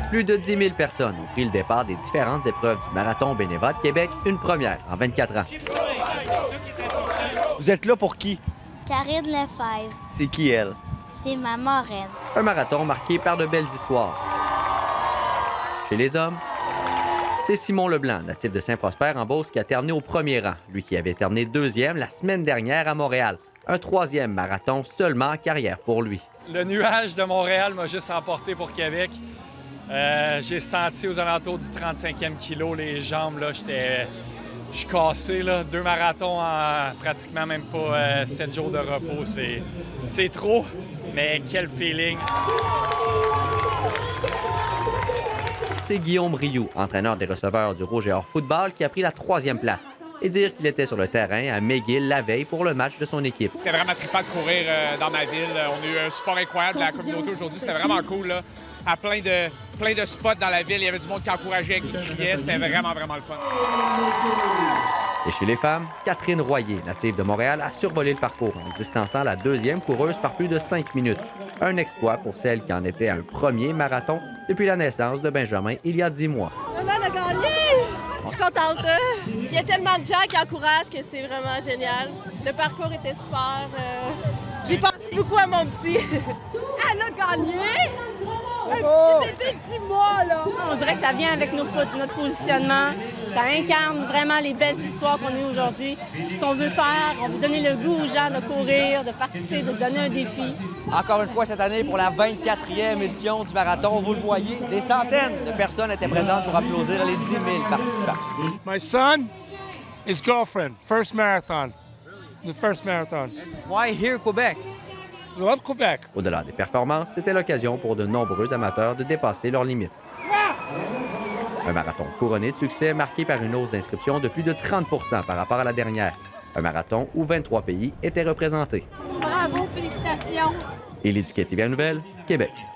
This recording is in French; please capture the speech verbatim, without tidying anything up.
Plus de dix mille personnes ont pris le départ des différentes épreuves du Marathon Beneva de Québec, une première en vingt-quatre ans. Vous êtes là pour qui? Karine Lefebvre. C'est qui, elle? C'est ma marraine. Un marathon marqué par de belles histoires. Chez les hommes, c'est Simon Leblanc, natif de Saint-Prosper en Beauce, qui a terminé au premier rang, lui qui avait terminé deuxième la semaine dernière à Montréal. Un troisième marathon seulement en carrière pour lui. Le nuage de Montréal m'a juste emporté pour Québec. Euh, j'ai senti aux alentours du trente-cinquième kilo les jambes, là, j'étais... Je suis cassé, là. Deux marathons en pratiquement même pas euh, sept jours de repos. C'est, c'est trop, mais quel feeling! C'est Guillaume Rioux, entraîneur des receveurs du Rouge et Or Football, qui a pris la troisième place. Et dire qu'il était sur le terrain à McGill la veille pour le match de son équipe. C'était vraiment trippant de courir euh, dans ma ville. On a eu un support incroyable de la communauté aujourd'hui. C'était vraiment cool, là. À plein de, plein de spots dans la ville, il y avait du monde qui encourageait, qui criait. C'était vraiment, vraiment le fun. Et chez les femmes, Catherine Royer, native de Montréal, a survolé le parcours en distançant la deuxième coureuse par plus de cinq minutes. Un exploit pour celle qui en était à un premier marathon depuis la naissance de Benjamin il y a dix mois. Maman a gagné! Je suis contente. Il y a tellement de gens qui encouragent que c'est vraiment génial. Le parcours était super. Euh... J'ai pensé beaucoup à mon petit. Elle a gagné! Un petit bébé de dix mois, là! On dirait que ça vient avec nos, notre positionnement. Ça incarne vraiment les belles histoires qu'on a aujourd'hui. Ce qu'on veut faire, on veut donner le goût aux gens de courir, de participer, de se donner un défi. Encore une fois cette année, pour la vingt-quatrième édition du marathon, vous le voyez, des centaines de personnes étaient présentes pour applaudir les dix mille participants. My son, his girlfriend, first marathon. The first marathon. Why here, Quebec? I love Quebec. Au-delà des performances, c'était l'occasion pour de nombreux amateurs de dépasser leurs limites. Un marathon couronné de succès marqué par une hausse d'inscription de plus de trente pour cent par rapport à la dernière. Un marathon où vingt-trois pays étaient représentés. Bravo, félicitations! Élie Duquet, T V Nouvelles, Québec.